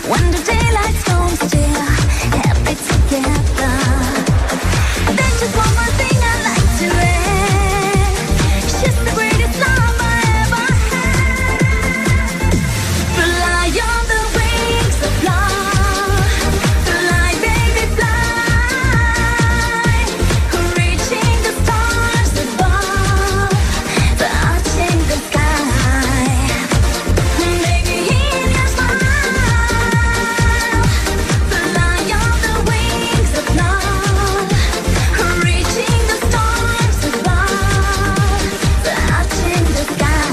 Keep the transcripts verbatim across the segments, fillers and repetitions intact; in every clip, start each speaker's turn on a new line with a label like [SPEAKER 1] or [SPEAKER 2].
[SPEAKER 1] When the daylight comes still, happy together. There's just one more thing I'd like to add. She's the greatest love I ever had. Fly on the wings of love. Fly, baby, fly. Reaching the stars above. Touching the sky. Baby, in your smile. Fly on the wings of love. Reaching the stars above. Touching the sky.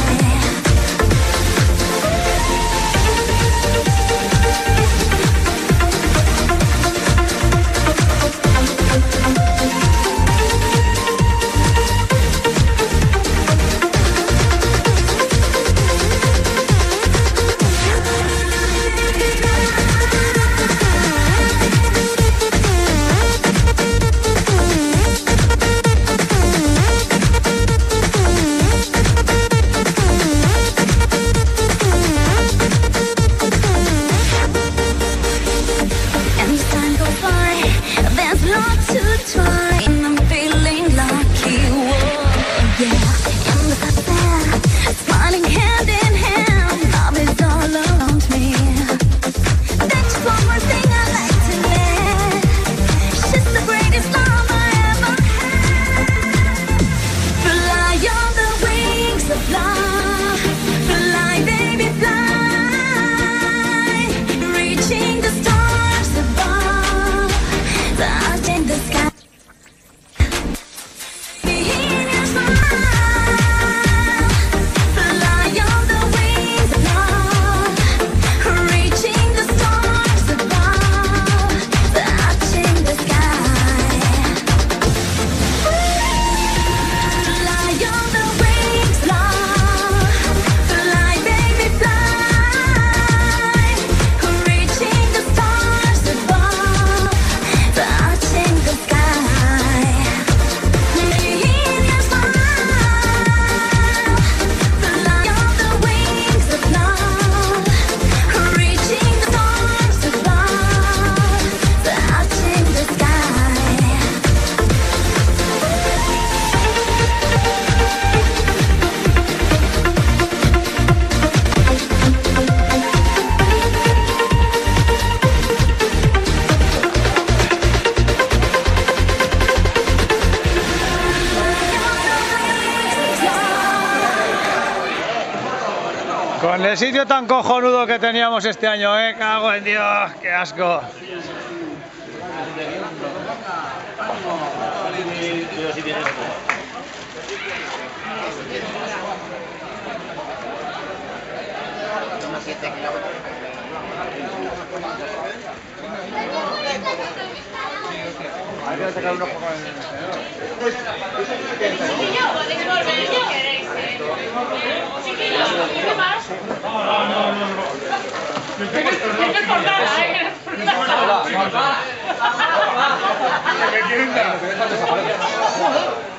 [SPEAKER 1] And as time goes by, there's lots to try, and I'm feeling lucky. Whoa, yeah. And as I said, smiling hand in hand, love is all around me. There's just one more thing I'd like to add. She's the greatest love I ever had. Fly on the wings of love. Fly, baby, fly. Reaching the stars above. Touching the sky. In your smile. Fly on the wings of love. Reaching the stars above. Touching the sky. Fly on the wings, love. Fly, baby, fly. Reaching the stars above. Touching the sky. In your smile. Fly on the wings of love. Reaching the stars above. Touching the sky.
[SPEAKER 2] Con el sitio tan cojonudo que teníamos este año, eh, cago en Dios, qué asco.
[SPEAKER 3] ¿Qué quieren dar?